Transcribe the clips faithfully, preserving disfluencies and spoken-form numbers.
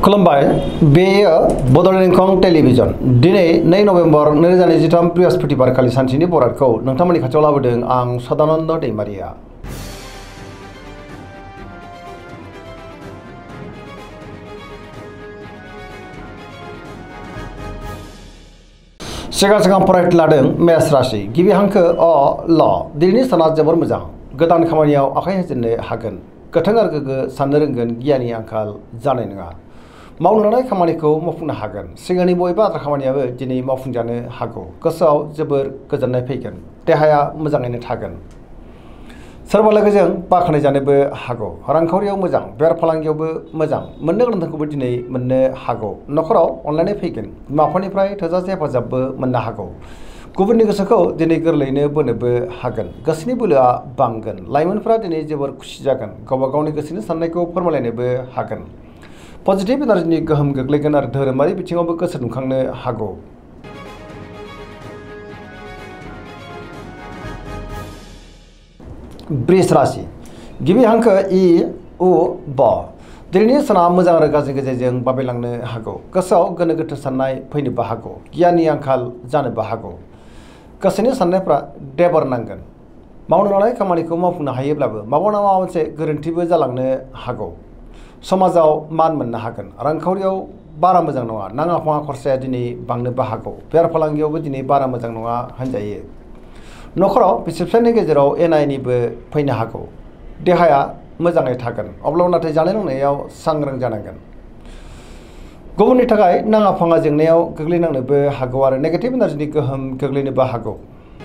खुलुमबाय बेयो बड'लेण्ड इंखं टेलिभिजन दिनै नै नभेम्बर नैरोजा नैजिथाम बृहस्पतिबार खालि सानसेनि बरादखौ नोंथांमोननि खाथियाव लाबोदों आं सदानन्द दैमारिया। सिगां सिगां फरायनो लादों मेष राशि गिबि हांखो अ ल दिनैनि साना जोबोर मोजां गोदान खामानियाव आखाइ होजेननो हागोन गोथों आरो गोग्गो साननो रोंगोन गियाननि आंखाल जानाय नङा मावनो लानाय खामानिखौ मावफुंनो हागोन सिगांनि बबेबा आद्रा खामानियाबो दिनै मावफुंजानो हागौ गोसोआव जोबोर गोजोननाय फैगोन देहाया मोजाङैनो थागोन सोरबा लोगोजों बाख्नायजानोबो हागौ रांखावरियाव मोजां बेफार फालांगियावबो मोजां मोननो गोनांखौबो दिनै मोननो हागौ नखराव अनलायनाय फैगोन बिमा बिफानिफ्राय थोजासे हेफाजाबबो मोननो हागौ गुबुननि गोसोखौ दिनै गोरलैयैनो बोनोबो हागोन गोसोनि बोलोआ बांगोन लाइमोनफोरा दिनै जोबोर खुसि जागोन गावबा गावनि गोसोनि साननायखौ फोरमायलायनोबो हागोन पजिटिभ एनार्जिनि गोहोम गोग्लैगोन आरो धोरोमारि बिथिङावबो गोसो दुंखांनो हागौ वृष राशि गिबि हांखो इ उ ब दिनैनि साना मोजां आरो गाज्रि गेजेरजों बाबेलांनो हागौ गोसोआव गोनो गोथो साननाय फैनोबो हागौ गियाननि आंखाल जानोबो हागौ गोसोनि साननायफ्रा देबर नांगोन मावनो लानाय खामानिखौ मावफुंनो हायोब्लाबो माबा नङा माबा मोनसे गोरोन्थिबो जालांनो हागौ समाजाव मान मोननो हागोन रांखावरियाव बारा मोजां नङा नाङा फाङा खरसाया दिनै बांनोबो हागौ बेफार फालांगियावबो दिनै बारा मोजां नङा होनजायो नखराव बिसि फिसायनि गेजेराव एना एनिबो फैनो हागौ देहाया मोजाङै थागोन अब्लाबो नाथाय जानाय लोंनायाव सांग्रां जानांगोन गुबुननि थाखाय नाङा फाङा जेंनायाव गोग्लैनांनोबो हागौ आरो नेगेटिभ एनार्जिनि गोहोम गोग्लैनोबो हागौ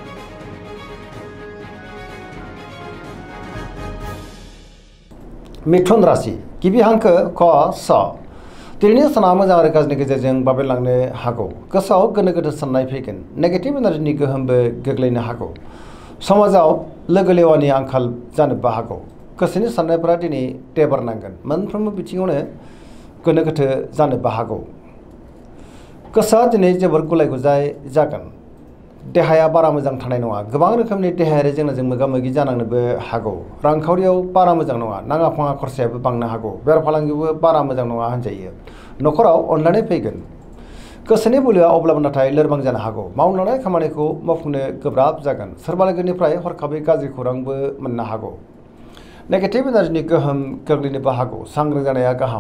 मिथुन राशि गिबि हांखो क स दिनैनि साना मोजां आरो गाज्रिनि गेजेरजों बाबेलांनो हागौ गोसोआव गोनो गोथो साननाय फैगोन नेगेटिभ एनार्जिनि गोहोमबो गोग्लैनो हागौ समाजाव लोगो लेवानि आंखाल जानोबो हागौ गोसोनि साननायफोरा दिनै देबर नांगोन मोनफ्रोमबो बिथिङावनो गोनो गोथो जानोबो हागौ गोसोआ दिनै जोबोर गुलाय गुजाय जागोन देहाया बारा मोजां थानाय नङा गोबां रोखोमनि देहायारि जेंनाजों मोगा मोगि जानांनोबो हागौ रांखावरियाव बारा मोजां नङा नाङा फाङा खरसायाबो बांनो हागौ बेफार फालांगियावबो बारा मोजां नङा होनजायो नखराव अनलायनाय फैगोन गोसोनि बोलोआ अब्लाबो नाथाय लोरबां जानो हागौ मावनो लानाय खामानिखौ मावफुंनो गोब्राब जागोन सोरबा लोगोनिफ्राय हरखाबै गाज्रि खौरांबो मोननो हागौ नेगेटिभ एनार्जिनि गोहोम गोग्लैनोबो हागौ सांग्रां जानाया गाहाम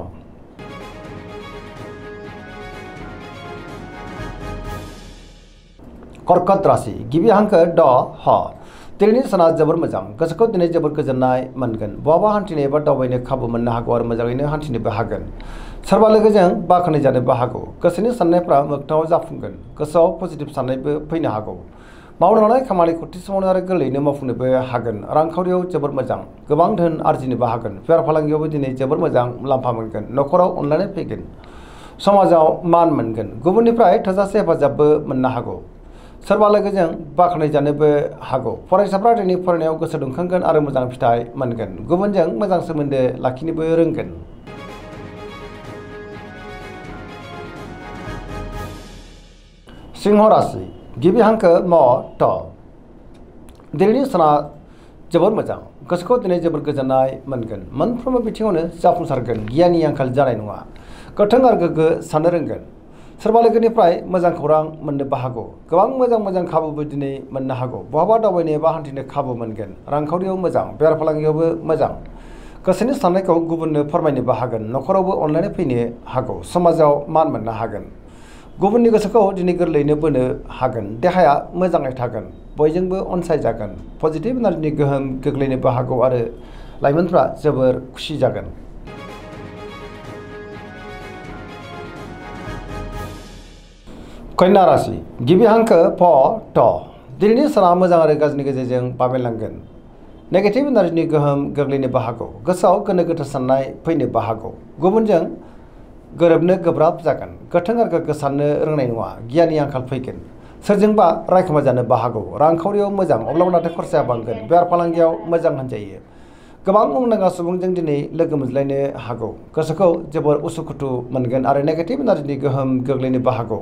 कर्कट राशि गिबि हांखो ड ह दिनैनि साना जोबोर मोजां गोसोखौ दिनै जोबोर गोजोननाय मोनगोन बहाबा हान्थिनो एबा दावबायनो खाबु मोननो हागौ आरो मोजाङैनो हान्थिनोबो हागोन सोरबा लोगोजों बाख्नायजानोबो हागौ गोसोनि साननायफ्रा मोगथाङाव जाफुंगोन गोसोआव पजिटिभ साननायबो फैनो हागौ मावनो लानाय खामानिखौ थि समावनो आरो गोरलैयैनो मावफुंनोबो हागोन रांखावरियाव जोबोर मोजां गोबां धोन आरजिनोबो हागोन बेफार फालांगियावबो दिनै जोबोर मोजां मुलाम्फा मोनगोन नखराव अनलायनाय फैगोन समाजाव मान मोनगोन गुबुननिफ्राय थोजासे हेफाजाबबो मोननो हागौ सोरबा लोगोजों बाख्नायजानोबो हागौ फरायसाफ्रा दिनै फरायनायाव गोसो दुंखांगोन आरो मोजां फिथाइ मोनगोन गुबुनजों मोजां सोमोन्दो लाखिनोबो रोंगोन सिंह राशि गिबि हांखो म ट दिनैनि साना जोबोर मोजां गोसोखौ दिनै जोबोर गोजोननाय मोनगोन मोनफ्रोमबो बिथिङावनो जाफुंसारगोन गियाननि आंखाल जानाय नङा गोथों आरो गोग्गो साननो रोंगोन सोरबा लोगोनिफ्राय मोजां खौरां मोननोबो हागौ गोबां मोजां मोजां खाबुबो दिनै मोननो हागौ बहाबा दावबायनो एबा हान्थिनो खाबु मोनगोन रांखावरियाव मोजां बेफार फालांगियावबो मोजां गोसोनि साननायखौ गुबुननो फोरमायनोबो हागोन नखरावबो अनलायनाय फैनो हागौ समाजाव मान मोननो हागोन गुबुननि गोसोखौ दिनै गोरलैयैनो बोनो हागोन देहाया मोजाङै थागोन बयजोंबो अनसायजागोन पजिटिभ एनार्जिनि गोहोम गोग्लैनोबो हागौ आरो लाइमोनफ्रा जोबोर खुसि जागोन कन्या राशि गिबि हांखो फ ट दिनैनि साना मोजां आरो गाज्रिनि गेजेरजों बाबेलांगोन नेगेटिभ एनार्जिनि गोहोम गोग्लैनोबो हागौ गोसोआव गोनो गोथो साननाय फैनोबो हागौ गुबुनजों गोरोबनो गोब्राब जागोन गोथों आरो गोग्गो साननो रोंनाय नङा गियाननि आंखाल फैगोन सोरजोंबा रायखोमा जानोबो हागौ रांखावरियाव मोजां अब्लाबो नाथाय खरसाया बांगोन बेफार फालांगियाव मोजां होनजायो गोबां मुंदांखा सुबुंजों दिनै लोगो मोनज्लायनो हागौ गोसोखौ जोबोर उसुखुथु मोनगोन आरो नेगेटिभ एनार्जिनि गोहोम गोग्लैनोबो हागौ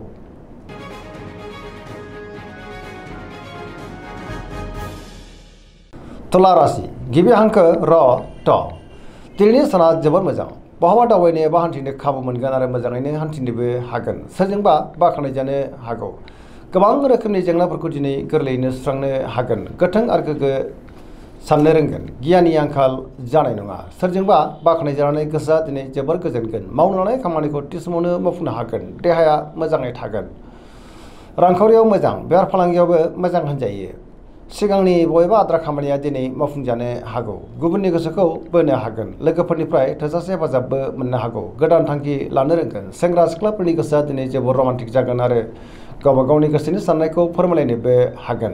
तुला राशि गिबि हांखो र ट दिनैनि साना जोबोर मोजां बहाबा दावबायनो एबा हान्थिनो खाबु मोनगोन आरो मोजाङैनो हान्थिनोबो हागोन सोरजोंबा बाख्नाय जानो हागौ गोबां रोखोमनि जेंनाफोरखौ दिनै गोरलैयैनो सुस्रांनो हागोन गोथों आरो गोग्गो साननो रोंगोन गियाननि आंखाल जानाय नङा सोरजोंबा बाख्नाय जानानै गोसोआ दिनै जोबोर गोजोनगोन मावनो लानाय खामानिखौ थि समावनो मावफुंनो हागोन देहाया मोजाङै थागोन रांखावरियाव मोजां बेफार फालांगियावबो मोजां होनजायो सिगांनि बबेबा आद्रा खामानिया दिनै मावफुंजानो हागौ गुबुननि गोसोखौ बोनो हागोन लोगोफोरनिफ्राय थोजासे हेफाजाबबो मोननो हागौ गोदान थांखि लानो रोंगोन सेंग्रा सिख्लाफोरनि गोसोआ दिनै जोबोर रमान्टिक जागोन आरो गावबा गावनि गोसोनि साननायखौ फोरमायलायनोबो हागोन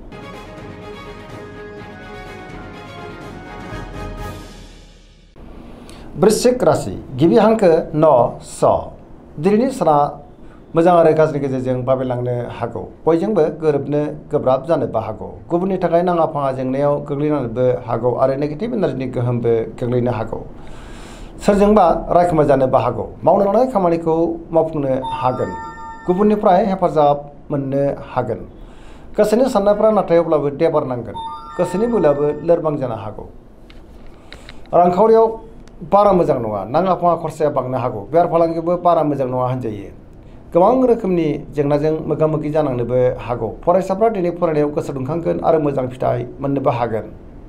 वृश्चिक राशि गिबि हांखो न स दिनैनि साना मोजां आरो गाज्रिनि गेजेरजों बाबेलांनो हागौ बयजोंबो गोरोबनो गोब्राब जानोबो हागौ गुबुननि थाखाय नाङा फाङा जेंनायाव गोग्लैनानैबो हागौ आरो नेगेटिभ एनार्जिनि गोहोमबो गोग्लैनो हागौ सोरजोंबा रायखोमा जानोबो हागौ मावनो लानाय खामानिखौ मावफुंनो हागोन गुबुननिफ्राय हेफाजाब मोननो हागोन गोसोनि साननायफ्रा नाथाय अब्लाबो देबार नांगोन गोसोनि बोलोआबो लोरबां जानो हागौ रांखावरियाव बारा मोजां नङा नाङा फाङा खरसाया बांनो हागौ बेफार फालांगियावबो बारा मोजां नङा होनजायो गोबां रोखोमनि जेंनाजों मोगा मोगि जानांनोबो हागौ फरायसाफ्रा दिनै फरायनायाव गोसो दुंखांगोन आरो मोजां फिथाइ मोननोबो हागोन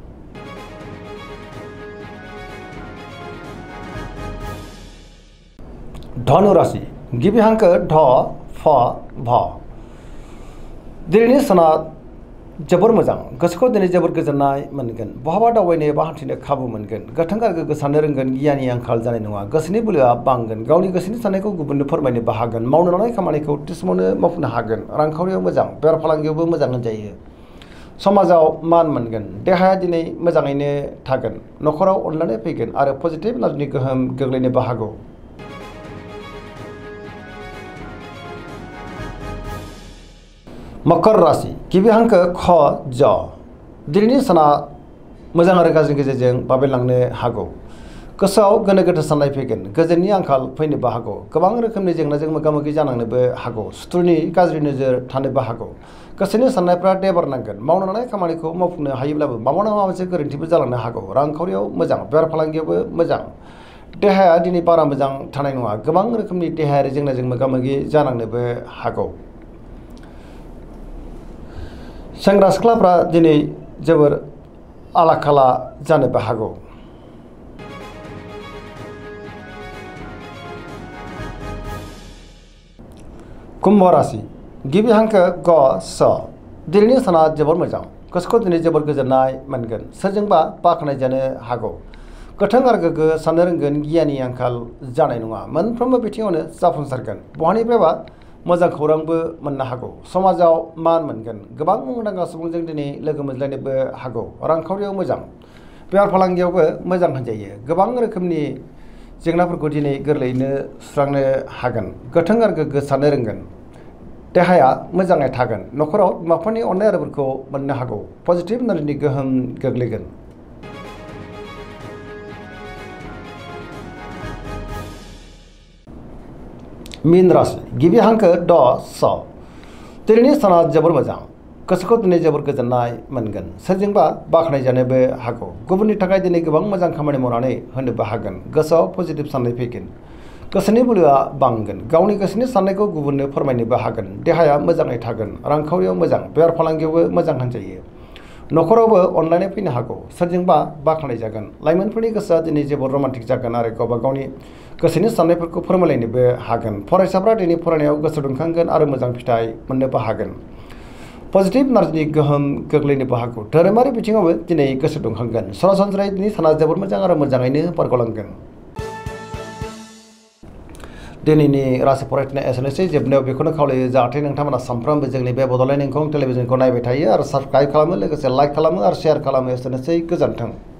धनु राशि गिबि हांखो ध फ भ दिनैनि साना जोबोर मोजां गोसोखौ दिनै जोबोर गोजोननाय मोनगोन बहाबा दावबायनो एबा हान्थिनो खाबु मोनगोन गोथों आरो गोग्गो साननो रोंगोन गियाननि आंखाल जानाय नङा गोसोनि बोलोआ बांगोन गावनि गोसोनि साननायखौ गुबुननो फोरमायनोबो हागोन मावनो लानाय खामानिखौ थि समावनो मावफुंनो हागोन रांखावरियाव मोजां बेफार फालांगियावबो मोजां होनजायो समाजाव मान मोनगोन देहाया दिनै मोजाङैनो थागोन न'खराव अनलायनाय फैगोन आरो पजिटिभ एनार्जिनि गोहोम गोग्लैनोबो हागौ मकर राशि गिबि हांखो ख ज दिनैनि साना मोजां आरो गाज्रिनि गेजेरजों बाबेलांनो हागौ गोसोआव गोनो गोथो साननाय फैगोन गोजोननि आंखाल फैनोबो हागौ गोबां रोखोमनि जेंनाजों मोगा मोगि जानांनोबो हागौ सुथुरनि गाज्रि नोजोर थानोबो हागौ गोसोनि साननायफ्रा देबार नांगोन मावनो लानाय खामानिखौ मावफुंनो हायोब्लाबो माबा नङा माबा मोनसे गोरोन्थिबो जालांनो हागौ रांखावरियाव मोजां बेफार फालांगियावबो मोजां देहाया दिनै बारा मोजां थानाय नङा गोबां रोखोमनि देहायारि जेंनाजों मोगा मोगि जानांनोबो हागौ सेंग्रा सिख्लाफ्रा दिनै जोबोर आला खाला जानोबो हागौ कुम्भ राशि गिबि हांखो ग स दिनैनि साना जोबोर मोजां गोसोखौ दिनै जोबोर गोजोननाय मोनगोन सोरजोंबा बाख्नाय जानो हागौ गोथों आरो गोग्गो साननो रोंगोन गियाननि आंखाल जानाय नङा मोनफ्रोमबो बिथिङावनो जाफुंसारगोन बहानिफ्रायबा मोजां खौरांबो मोननो हागौ समाजाव मान मोनगोन गोबां मुंदांखा सुबुंजों दिनै लोगो मोनज्लायनोबो हागौ रांखावरियाव मोजां बेफार फालांगियावबो मोजां होनजायो गोबां रोखोमनि जेंनाफोरखौ दिनै गोरलैयैनो सुस्रांनो हागोन गोथों आरो गोग्गो साननो रोंगोन देहाया मोजाङै थागोन न'खराव बिमा बिफानि अननाय आरिफोरखौ मोननो हागौ पजिटिभ एनार्जिनि गोहोम गोग्लैगोन मीन राशि गिबि हांखो ड स दिनैनि साना जोबोर मोजां गोसोखौ दिनै जोबोर गोजोननाय मोनगोन सोरजोंबा बाख्नाय जानोबो हागौ गुबुननि थाखाय दिनै गोबां मोजां खामानि मावनानै होनोबो हागोन गोसोआव पजिटिभ साननाय फैगोन गोसोनि बोलोआ बांगोन गावनि गोसोनि साननायखौ गुबुननो फोरमायनोबो हागोन देहाया मोजाङै थागोन रांखावरियाव मोजां बेफार फालांगियावबो मोजां होनजायो न'खरावबो अनलायनाय फैनो हागौ सोरजोंबा बाख्नाय जागोन लाइमोनफोरनि गोसोआ दिनै जोबोर रमान्टिक जागोन आरो गावबा गावनि गोसोनि साननायफोरखौ फोरमायलायनोबो हागोन फरायसाफ्रा दिनै फरायनायाव गोसो दुंखांगोन आरो मोजां फिथाइ मोननोबो हागोन पजिटिभ एनार्जिनि गोहोम गोग्लैनोबो हागौ धोरोमारि बिथिङावबो दिनै गोसो दुंखांगोन सरासनस्रायै दिनै साना जोबोर मोजां आरो मोजाङैनो बारग'लांगोन दिनैनि राशि फरायथिनाय एसेनोसै जोबनायाव बेखौनो खावलायो जाहाथे नोंथांमोना सानफ्रोमबो जोंनि बे बड'लेण्ड इंखं टेलिभिजनखौ नायबाय थायो आरो साबस्क्राइब खालामो लोगोसे लाइक खालामो आरो शेयार खालामो एसेनोसै गोजोन्थों।